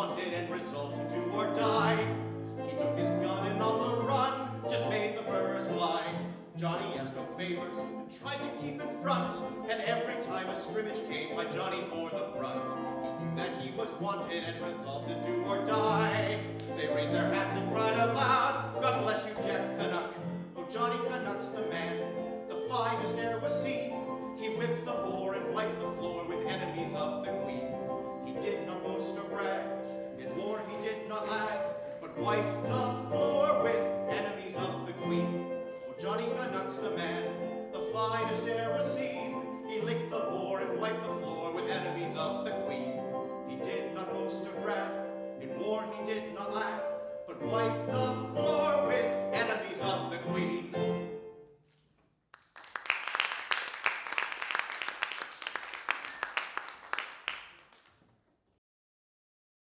wanted and resolved to do or die. He took his gun and on the run just made the birds fly. Johnny asked no favors and tried to keep in front, and every time a scrimmage came, why Johnny bore the brunt. He knew that he was wanted and resolved to do or die. They raised their hats and cried out loud, God bless you, Jack Canuck. Oh, Johnny Canuck's the man, the finest e'er was seen. He whipped the boar and wiped the floor with enemies of the Queen. He did not boast or brag, in war he did not lag, but wiped the floor with enemies of the Queen. Oh, Johnny Canuck's the man, the finest e'er was